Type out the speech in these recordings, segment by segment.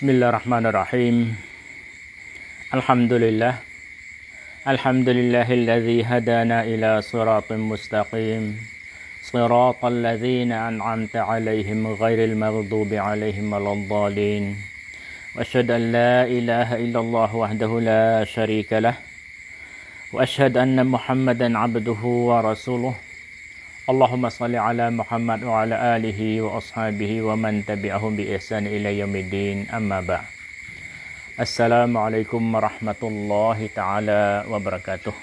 Bismillahirrahmanirrahim. Alhamdulillah. Alhamdulillahilladzi hadana ila siratin mustaqim. Siratal ladzina an'amta 'alaihim ghairil maghdubi 'alaihim waladdallin. Wa asyhadu an la ilaha illallah wahdahu la syarika lah. Wa asyhadu anna Muhammadan 'abduhu wa rasuluh. Allahumma salli ala Muhammad wa ala alihi wa ashabihi wa man tabi'ahum bi ihsan ila yaumiddin amma ba'd. Assalamualaikum warahmatullahi taala wabarakatuh.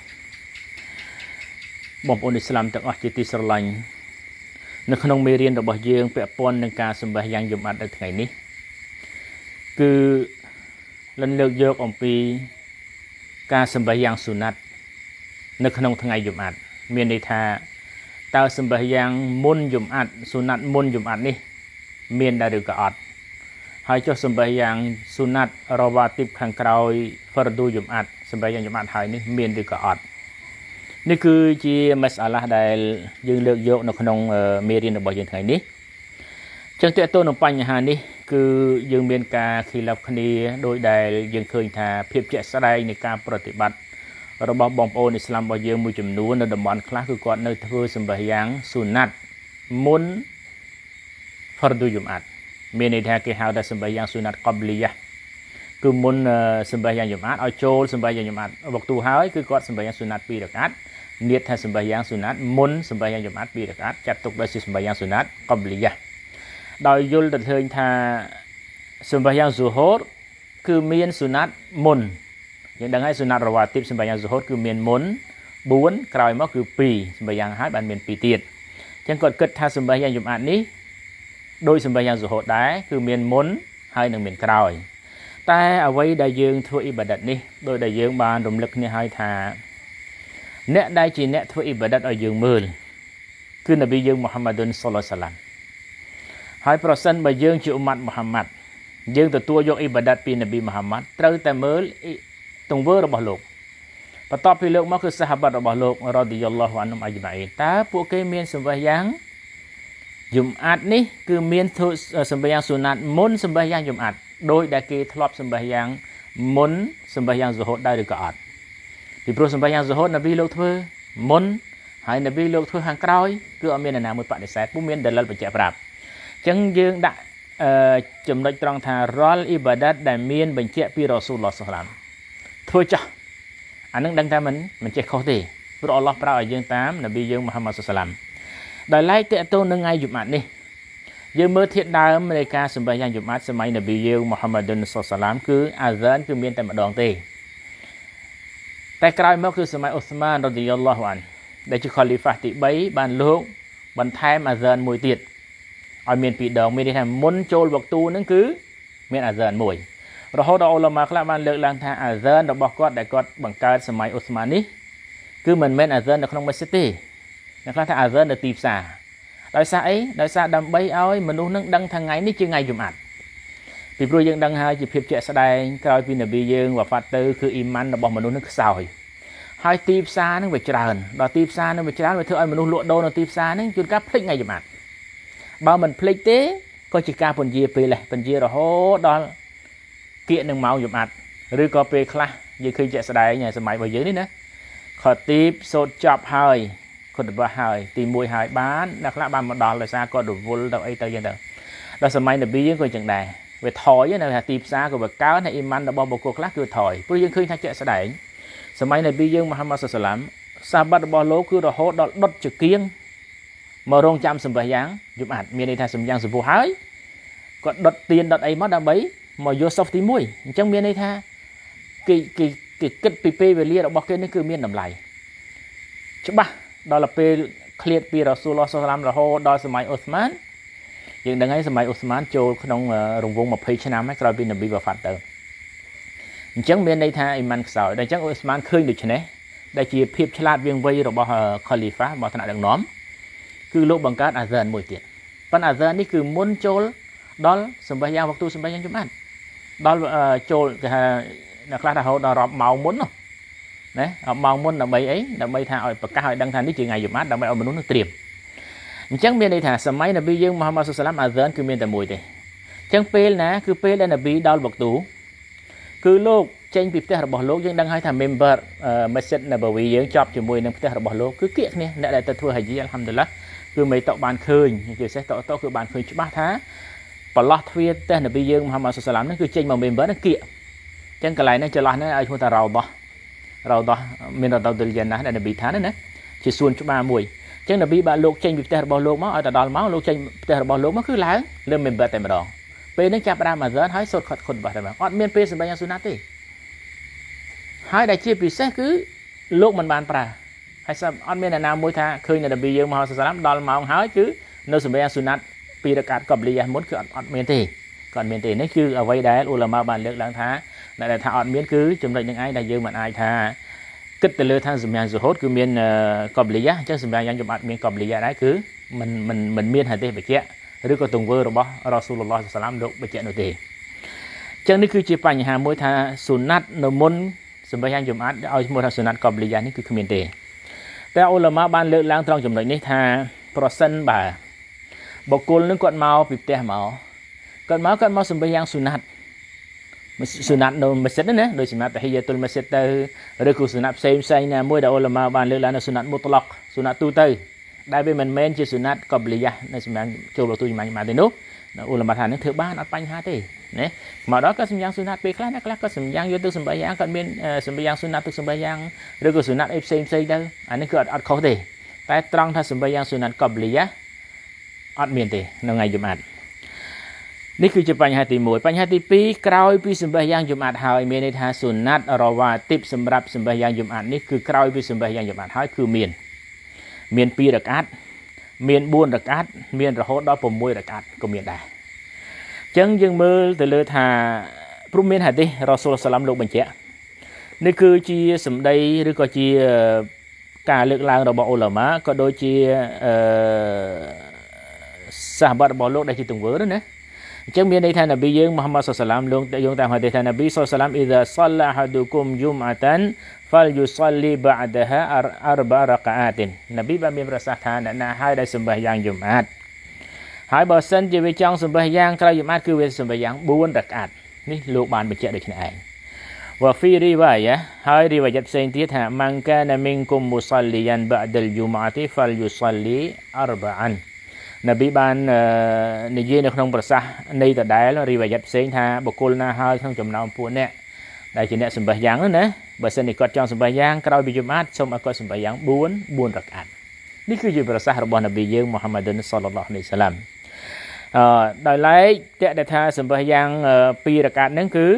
បងប្អូនឥស្លាមទាំងអស់ជាទីស្រឡាញ់នៅក្នុងមេរៀនរបស់យើងពាក់ព័ន្ធនឹងការសម្បះយ៉ាងយំអាត់នៅថ្ងៃនេះគឺលិនលើកយកអំពីការសម្បះយ៉ាងសុណាត់នៅក្នុងថ្ងៃយំអាត់មានន័យថាតើសម្បះយ៉ាងមុនយំអាត់សុណាត់មុនយំអាត់នេះមានដែរឬក៏អត់ហើយចុះសម្បះយ៉ាងសុណាត់រវ៉ាទីបខាងក្រោយហ្វរឌូយំអាត់សម្បះយ៉ាងយំអាត់ហើយនេះមានឬក៏អត់នេះគឺជាមសអាឡាដែលយើងលើកយកនៅក្នុងមេរៀនរបស់យើងថ្ងៃនេះចឹងតើតើនៅបញ្ហានេះគឺយើងមានការខិលាហ្វគ្នាដោយដែលយើងឃើញថាភាពជាក់ស្ដែងនៃការប្រតិបត្តិរបស់បងប្អូនឥស្លាមរបស់យើងមួយចំនួននៅតំបន់ខ្លះគឺគាត់នៅធ្វើសម្បះយ៉ាងសុណាត់មុនហ្វរឌូយំអាត់មានន័យថាគេហៅថាសម្បះយ៉ាងសុណាត់កបលីយ៉ាគឺមុនសម្បះយ៉ាងយំអាត់ឲ្យចូលសម្បះយ៉ាងយំអាត់វក្ទូហើយគឺគាត់សម្បះយ៉ាងសុណាត់2រកាត់នៀតថាសម្បះយ៉ាងសុណាត់មុនសម្បះយ៉ាងយំអាត់2រកាត់ចាត់ទុកដោយជាសម្បះយ៉ាងសុណាត់កបលីយ៉ាដោយយល់ទៅឃើញថាសម្បះយ៉ាងស៊ូហូរគឺមានសុណាត់មុនយើងដឹងហើយសុណាត់រវ៉ាទីបសម្បះយ៉ាងស៊ូហូរគឺមានមុន4ក្រោយមកគឺ2សម្បះយ៉ាងហើយបានមាន2ទៀតអញ្ចឹងគាត់គិតថាសម្បះយ៉ាងយំអាត់នេះដោយសម្បះយ៉ាងស៊ូហូរដែរគឺមានមុនហើយនឹងមានក្រោយតែអ្វីដែលយើងធ្វើអ៊ីបាដាតនេះដោយដែលយើងបានរំលឹកគ្នាហើយថាអ្នកដែលជាអ្នកធ្វើអ៊ីបាដាតឲ្យយើងមើលគឺនប៊ីយើងមូហាម៉ាឌុនសល្លឡោះសាឡាំហើយប្រសិនបើយើងជាអ៊ុម៉ាត់មូហាម៉ាត់យើងទទួលយកអ៊ីបាដាតពីនប៊ីមូហាម៉ាត់ត្រូវតែមើលទង្វើរបស់លោកបន្ទាប់ពីលោកមកគឺសាហាបាត់របស់លោករ៉ាឌីយ៉ាឡោះអានហុមអជ្ម៉ាអ៊ីនតើពួកគេមានសម្បះយ៉ាងយំអាត់នេះគឺមានធ្វើសម្បះយ៉ាងសុណាត់មុនសម្បះយ៉ាងយំអាត់ដោយដែលគេធ្លាប់សម្បះយ៉ាងមុនសម្បះយ៉ាងស៊ូហូរដែរឬក៏អត់ពីព្រោះសម្បះយ៉ាងស៊ូហូរនប៊ីលោកធ្វើមុនហើយនប៊ីលោកធ្វើខាងក្រោយគឺអត់មានអ្នកណាមួយបដិសេធពុំមានដលិលបញ្ជាក់ប្រាប់អញ្ចឹងយើងដាក់ចំណុចត្រង់ថារាល់អ៊ីបាដាតដែលមានបញ្ជាក់ពីរ៉ាស៊ូលឡោះសល្លាមធ្វើចាស់អានឹងដឹងតែមិនចេះខុសទេព្រោះអល់ឡោះប្រើឲ្យយើងតាមនប៊ីយើងមូហាម៉ាត់សល្លាមដោយឡែកតេតូននឹងថ្ងៃយំអាត់នេះយើងមើលធាតុដើមនៃការសម្បះយ៉ាងយំអាត់សម័យនប៊ីយើងមូហាម៉ាឌុនសល្លាមគឺអាហ្សានគឺមានតែម្ដងទេតែក្រោយមកគឺសម័យអ៊ូស្មានរ៉ាឌីយ៉ាឡោះអានដែលជាខលីហ្វាទី3បានលោកបន្ថែមអាហ្សានមួយទៀតឲ្យមាន2ដងមានន័យថាមុនចូលវក្ទូនឹងគឺមានអាហ្សានមួយរហូតដល់អ៊ូឡាម៉ាខ្លះបានលើកឡើងថាអាហ្សានរបស់គាត់ដែលគាត់បង្កើតសម័យអ៊ូស្មាននេះគឺមិនមែនអាហ្សាននៅក្នុងមស្ជីដទេអ្នកខ្លះថាអាហ្សាននៅទីផ្សារដោយសារអីដោយសារដើម្បីឲ្យមនុស្សនឹងដឹងថាថ្ងៃនេះជាថ្ងៃយំអាត់ពីព្រោះយើងដឹងហើយជាភាពជាក់ស្ដែងក្រោយពីនប៊ីយើងវ៉ាហ្វាត់ទៅគឺអ៊ីម៉ានរបស់មនុស្សនឹងខ្សោយហើយទីផ្សារនឹងវាច្រើនដល់ទីផ្សារនឹងវាច្រើនវាធ្វើឲ្យមនុស្សលក់ដូរនៅទីផ្សារនឹងជួនកាលភ្លេចថ្ងៃយំអាត់បើមិនភ្លេចទេក៏ជាការពន្យាពេលដែរពន្យារហូតដល់គៀកនឹងម៉ោងយំអាត់ឬក៏ពេលខ្លះយើងឃើញជាក់ស្ដែងសម័យរបស់យើងនេះណាខទីបសូត្រចប់ហើយគាត់បោះហើយទី1ហើយបានអ្នកខ្លះបានមកដល់ដោយសារគាត់រវល់ទៅអីទៅយ៉ាងទៅដល់សម័យនប៊ីយើងក៏ចឹងដែរវាថយនៅទីផ្សារក៏វាកើនហើយអ៊ីម៉ានរបស់បុគ្គលខ្លះគឺថយព្រោះយើងឃើញថាជាក់ស្ដែងសម័យនប៊ីយើងមូហាម៉ាត់សល្លាមសាហាបាត់របស់លោកគឺរហូតដល់ដុតចង្គៀងមករងចាំសម្បះយ៉ាងយំអាត់មានន័យថាសម្បះយ៉ាងសម្ពោះហើយគាត់ដុតទៀនដុតអីមកដើម្បីមកយកសុបទី1អញ្ចឹងមានន័យថាគេគិតពីពេលវេលារបស់គេនេះគឺមានតម្លៃច្បាស់ដល់ពេលឃ្លាតពីរ៉ាស៊ូលឡោះសល្លាមរហូតដល់សម័យអ៊ូស្មានយើងដឹងហើយសម័យអ៊ូស្មានចូលក្នុងរង្វង់20ឆ្នាំហើយក្រោយពីនប៊ីវ៉ាហ្វាត់ទៅអញ្ចឹងមានន័យថាអ៊ីម៉ានខ្សោយដល់អញ្ចឹងអ៊ូស្មានឃើញដូច្នេះដែលជាភាពឆ្លាតវៀងវៃរបស់ខលីហ្វារបស់ថ្នាក់ដឹកនាំគឺលោកបង្កើតអាហ្សានមួយទៀតប៉ុន្តែអាហ្សាននេះគឺមុនចូលដល់សម្បះយ៉ាងវក្ទូសម្បះយ៉ាងយំអាត់ដល់ចូលគេថាអ្នកខ្លះថារហូតដល់រាប់ម៉ោងមុនណាម៉ោងមុនដើម្បីអីដើម្បីថាឲ្យប្រកាសឲ្យដឹងថានេះជាថ្ងៃយំអាត់ដើម្បីឲ្យមនុស្សនឹងត្រៀមអញ្ចឹងមានន័យថាសម័យនប៊ីយើងមូហាម៉ាត់សល្លាមអាហ្សានគឺមានតែមួយទេ chẳng phê nè cứ phê đây là bị đau bọc tủ cứ lúc tranh bị tết bỏ lốp nhưng đang hay thằng member message là bởi vì dưỡng chọc chỉ mùi nâng tết bỏ lốp cứ kiện nè đã lại ta thua hay gì alhamdulillah cứ mấy tọa bàn khơi chỉ sẽ tọa cứ bàn khơi 3 tháng bỏ lót phía tên là bây giờ Muhammad sallam nó cứ tranh mà member nó kiện chẳng cái này nó cho nó ai chúng ta rau đó mình rau từ giờ này là bị tháng đấy nè chỉ xuân cho 3 mùi chẳng là bị bà lục tranh bị tết bỏ lốp máu ở tại đó máu lục tranh tết bỏ lốp nó cứ láng lên member tại mà đòn pe nó chạm ra mà rớt hỏi sốt khọt khôn bật mà ọt miên pe sầm bay sunat đi hai đại chia bị xét cứ lúc mình bàn pra hay sao ọt miên là nào môi tha khơi là bị dương mà họ sẽ làm đòn mà ông hỏi chứ nơi sầm bay sunat pi đặc cát cọp lìa muốn cứ ọt miên thì còn miên thì nó chứ ở vây đá ulama bàn lược lãng thá lại là thà ọt miên cứ chấm lại những ai đại dương mà ai tha kích từ lừa tha sầm bay hốt cứ miên cọp lìa chứ sầm bay yang chụp ọt miên cọp lìa đấy cứ mình miên hay thế phải kiaหรือก็ตรงเวอร์របស់รอซูลุลลอฮ์สัลลัมលោកបញ្ជាក់នោះទេចឹងនេះគឺជាបញ្ហាមួយថាសុណាត់នៅមុនសម្រាប់យ៉ាងជំអាតឲ្យឈ្មោះថាសុណាត់កបលីយ៉ានេះគឺគ្មានទេតែអ៊ូឡាម៉ាបានលើកឡើងត្រង់ចំណុចនេះថាប្រសិនបើបុគ្គលនឹងគាត់មកពីផ្ទះមកគាត់មកសម្រាប់យ៉ាងសុណាត់នៅមស្ជីដណាដោយសម្រាប់តាហ៊ីយ៉ាតុលមស្ជីដទៅឬក៏សុណាត់ផ្សេងណាមួយដែលអ៊ូឡាម៉ាបានលើកឡើងនៅសុណាត់មុតឡកសុណាត់ទូទៅได้ไปมันเมนชื่อสุนัตกอบลียะในสมัยโจโลตุยมาเดนุอุลามะทานนั้นเถื่อบ้านอัดปัญหาเต้เนี่ยมาดอกก็สมัยสุนัตไปคล้ายนักลักก็สมัยยุติสมัยยังก็เป็นสมัยสุนัตตุสมัยยังหรือก็สุนัตเอฟซีเด้ออันนี้คืออัดเขาเต้แต่ตรังถ้าสมัยยังสุนัตกอบลียะอัดเมียนเต้ในไงจุมาดนี่คือจะปัญหาที่หมวยปัญหาที่ปีกราวปีสมัยยังจุมาดหายเมียนในทางสุนัตรอว่าติบสำหรับสมัยยังจุมาดนี่คือกราวปีสมัยยังจุมาดหายคือเมียนปีรักอัดเมียนบุญรักอัดเมียนระหดดอกผมมวยรักอัดก็เมียนได้จังยังมือแต่เลยท่าพรุ่งเมียนหายดิรอสุลสลัมลงบัญชีนี่คือจีสมได้หรือก็จีการเลือกลางเราบอกอุลามะก็โดยจีสหบัตบอลโลกได้จีตุงเวอร์นั่นนะจังเมียนในท่านนบียังมุฮัมมัดสุลสลัมลงแต่ยังตามหะดีษท่านนบีสุลสลัมอิดะซัลลาฮะดุกุมยุมอะตันฟัลยุซัลลีบะอ์ดะฮะอัรบะรอกะอาตินนบีบามีประสาทานนะให้ได้สมบัติยังยุมอัดหายบ่ซันจะไปจังสมบัติยังใครยุมอัดคือเวสมบัติยัง4รักอัดนี่ลูกบานไปเจาะโดยฉะนั้นว่าฟีรีวายะให้รีวายัดเซนที่ท่ามังกานะมิงกุมมุซัลลียันบะดัลยุมอะติฟัลยุซัลลีอัรบะอันนบีบานในเย็นในขนมประสาในแต่ได้แล้วรีวายัดเซนท่าบุคคลน่าให้ทั้งจำนวนพวกเนี่ยได้จีเนี่ยสมบัติยังนั่นนะบัดนี้ก็จังสมบัติยังกล่าวบิจุมาตสมอากาศสมบัติยังบุญรักอัดนี่คือจุดประสาทของนบียังมุฮัมมัดศ็อลลัลลอฮุอะลัยฮิวะซัลลัมได้ไล่แต่ท่าสมบัติยังปีรักอัดนั่นคือ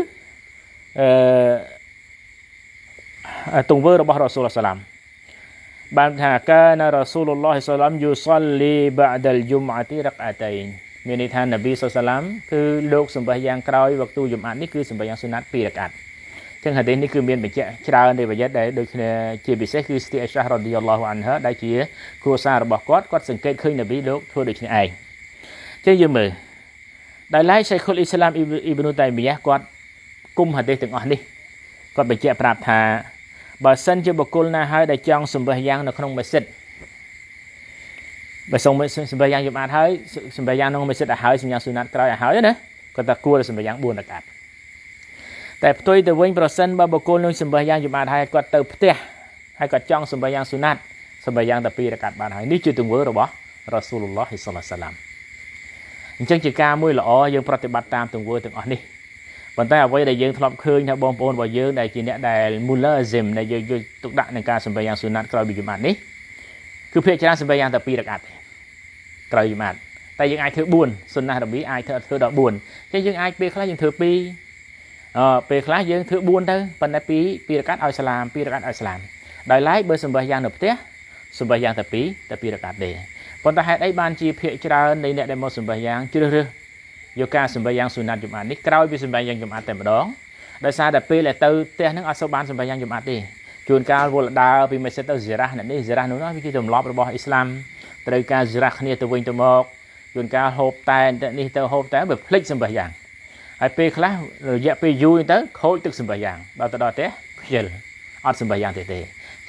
ตรงเวอร์របស់រ៉ាស៊ូលសាឡាមបានថាកាណារ៉ាស៊ូលឡោះសាឡាមយុซัลលីបអ์ដាលយុមអតិរកអាតៃនមានន័យថានប៊ីសាឡាមគឺលោកសម្បះយ៉ាងក្រោយវក្ទូយុមអាតនេះគឺសម្បះយ៉ាងសុណាត់2រកាត់ចឹងហាឌីសនេះគឺមានបញ្ជាក់ច្រើននៃវយៈដែលដូចគ្នាជាពិសេសគឺស្ទីអេសារ៉ាឌីយ៉ាឡោះអានហាដែលជាគ្រួសាររបស់គាត់សង្កេតឃើញនប៊ីលោកធ្វើដូចនេះឯងចឹងយើងមើលដែលឡៃសៃខុលអ៊ីស្លាមអ៊ីប្នូតៃមីយ៉ាគាត់គុំហាឌីសទាំងអស់នេះគាត់បញ្ជាក់ប្រាប់ថាបើសិនជាបុគ្គលណាហើយដែលចង់សម្បះយ៉ាងនៅក្នុងមស្ជីដបើសម្បះយ៉ាងយប់អាតហើយសម្បះយ៉ាងក្នុងមស្ជីដឲ្យហើយសម្យ៉ាងសុណាត់ក្រោយឲ្យហើយណាគាត់ថាគួរសម្បះយ៉ាង4រកាត់តែផ្ទុយទៅវិញប្រសិនបើបុគ្គលនឹងសម្បះយ៉ាងយប់អាតហើយគាត់ទៅផ្ទះហើយគាត់ចង់សម្បះយ៉ាងសុណាត់សម្បះយ៉ាងតែ2រកាត់បានហើយនេះជាទង្វើរបស់រ៉ាស៊ូលឡោះសល្លឡោះសាឡាមអញ្ចឹងជាការមួយល្អយើងប្រតិបត្តិតាមទង្វើទាំងអស់នេះប៉ុន្តែអ្វីដែលយើងធ្លាប់ឃើញថាបងប្អូនរបស់យើងដែលជាអ្នកដែល Mulazim ដែលយើងយកទុកដាក់នឹងការសម្បះយ៉ាងសុណាត់ក្រោយពីយប់អាតនេះគឺភាគច្រើនសម្បះយ៉ាងតែ2រកាត់ក្រោយយប់អាតតែយើងអាចធ្វើ4សុណាត់រប៊ីអាចធ្វើដល់4អញ្ចឹងយើងអាចពេលខ្លះយើងធ្វើ2ពេលខ្លះយើងធ្វើ4ទៅប៉ុន្តែ2រកាត់ឲ្យសាឡាម2រកាត់ឲ្យសាឡាមដោយឡែកបើសម្បះយ៉ាងនៅផ្ទះសម្បះយ៉ាងតែ2រកាត់ទេប៉ុន្តែហេតុអីបានជាភាគច្រើននៃអ្នកដែលមកសម្បះយ៉ាងជ្រើសរើសយកការសម្បះយ៉ាងសុណាត់យប់អាតនេះក្រោយពីសម្បះយ៉ាងយប់អាតតែម្ដងដោយសារតែពេលដែលទៅផ្ទះហ្នឹងអត់សូវបានសម្បះយ៉ាងយប់អាតទេជួនកាលវល់ដើរពីមេសិតទៅហ្ស៊ីរ៉ាស់នេះហ្ស៊ីរ៉ាស់នោះវាជាទម្លាប់របស់អ៊ីស្លាមត្រូវការហ្ស៊ីរ៉ាស់គ្នាទៅវិញទៅមកជួនកាលហូបតែនេះទៅហូបតែវាភ្លេចសម្បះយ៉ាងហើយពេលខ្លះរយៈពេលយូរទៅខូចទឹកសម្បះយ៉ាងដល់ទៅដល់ផ្ទះខ្ជិលអត់សម្បះយ៉ាងទេអញ្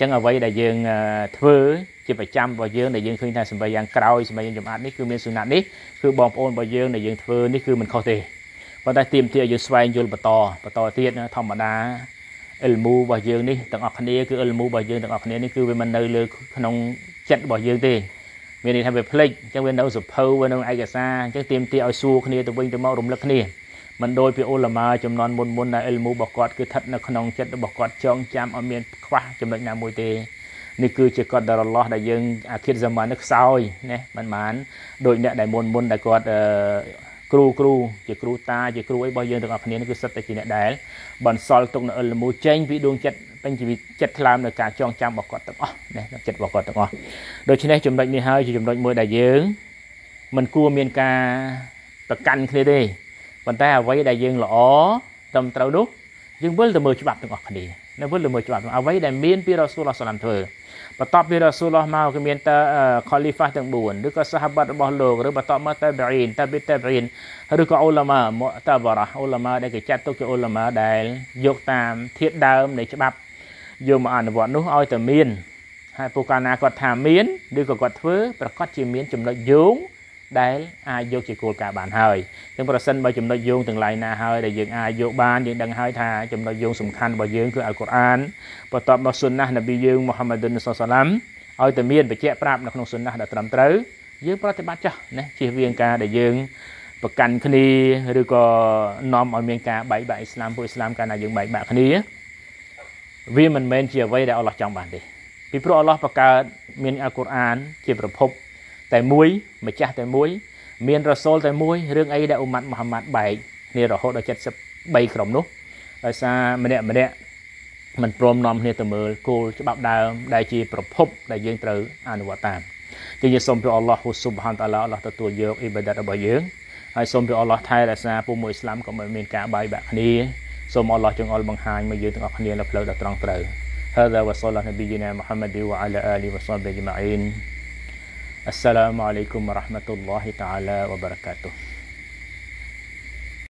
ចឹងអ្វីដែលយើងធ្វើជាប្រចាំរបស់យើងដែលយើងឃើញថាសម្ប័យយ៉ាងក្រោយសម្ប័យយ៉ាងចំអាត់នេះគឺមានសុណាត់នេះគឺបងប្អូនរបស់យើងដែលយើងធ្វើនេះគឺមិនខុសទេប៉ុន្តែទាមទារឲ្យយើងស្វែងយល់បន្តទៀតធម្មតាអិលមូរបស់យើងនេះទាំងអស់គ្នាគឺអិលមូរបស់យើងទាំងអស់គ្នានេះគឺវាមិននៅលើក្នុងចិត្តរបស់យើងទេមានន័យថាវាផ្លេចអញ្ចឹងវានៅសភៅវានៅឯកសារអញ្ចឹងទាមទារឲ្យសួរគ្នាទៅវិញទៅមករំលឹកគ្នាមិនដូចពីអ៊ុលម៉ាចំនួនមុនដែលអិលមូរបស់គាត់គឺស្ថិតនៅក្នុងចិត្តរបស់គាត់ចងចាំឲ្យមានខ្វះចំណុចណាមួយទេនេះគឺជាកតដរឡោះដែលយើងអាខិរហ្សាម៉ាននេះខ្សោយណាមិនបានដូចអ្នកដែលមុនដែលគាត់គ្រូជាគ្រូតាជាគ្រូអីរបស់យើងទាំងអស់គ្នានេះគឺសិតតែជាអ្នកដែលបន្សល់ទុកនៅអិលមូចេញពីដួងចិត្តពេញជីវិតចិត្តថ្លើមនៅការចងចាំរបស់គាត់ទាំងអស់ណាចិត្តរបស់គាត់ទាំងអស់ដូច្នេះចំណុចនេះហើយជាចំណុចមួយដែលយើងមិនគួរមានការប្រកាន់គ្នាទេប៉ុន្តែអ្វីដែលយើងល្អត្រឹមត្រូវនោះយើងវិលទៅមើលច្បាប់ទាំងអស់គ្នានៅវិលទៅមើលច្បាប់អ្វីដែលមានពីរ៉ាស៊ូលឡោះសាឡាំធ្វើបន្ទាប់ពីរ៉ាស៊ូលឡោះមកគឺមានតើខលីហ្វាទាំង4ឬក៏សាហាបាត់របស់លោកឬបន្ទាប់មកតាប៊ីនឬក៏អ៊ុលម៉ាមុតាបារ៉ាអ៊ុលម៉ាដែលគេចាត់ទុកជាអ៊ុលម៉ាដែលយកតាមធាតុដើមនៃច្បាប់យកមកអនុវត្តនោះឲ្យតែមានហើយពួកកាលណាគាត់ថាមានឬក៏គាត់ធ្វើប្រកាសជាមានចំណុចយោងដែលអាចយកជាគោលការណ៍បានហើយចឹងប្រសិនបើចំណុចយោងទាំងឡាយណាហើយដែលយើងអាចយកបានយើងដឹងហើយថាចំណុចយោងសំខាន់របស់យើងគឺអល់កុរអានបន្ទាប់មកស៊ុនណាស់នប៊ីយើងមូហាម៉ាឌុនសល្លាមឲ្យតែមានបញ្ជាក់ប្រាប់នៅក្នុងស៊ុនណាស់ដែលត្រឹមត្រូវយើងប្រតិបត្តិចោះណាជៀសវាងការដែលយើងប្រកាន់គ្នាឬក៏នាំឲ្យមានការបែកបាក់អ៊ីស្លាមពួកអ៊ីស្លាមកាលណាយើងបែកបាក់គ្នាវាមិនមែនជាអ្វីដែលអល់ឡោះចង់បានទេពីព្រោះអល់ឡោះបង្កើតមានអល់កុរអានជាប្រភពតែមួយម្ចាស់តែមួយមានរ៉ាសូលតែមួយរឿងអីដែលអ៊ុម៉ាត់មូហាម៉ាត់បែកគ្នារហូតដល់73ក្រុមនោះដោយសារម្នាក់មិនព្រមនាំគ្នាទៅមើលគោលច្បាប់ដើមដែលជាប្រភពដែលយើងត្រូវអនុវត្តតាមជាយើងសូមព្រះអល់ឡោះស៊ុបហានតាឡាអល់ឡោះទទួលយកអ៊ីបាដាតរបស់យើងហើយសូមព្រះអល់ឡោះថែរក្សាពុំមួយអ៊ីស្លាមកុំឲ្យមានការបែកបាក់គ្នាសូមអល់ឡោះចង្អុលបង្ហាញមកយើងទាំងអស់គ្នានៅផ្លូវដ៏ត្រង់ត្រូវ هذا وصلى نبينا محمد وعلى آله وصحبه أجمعين السلام عليكم ورحمة الله تعالى وبركاته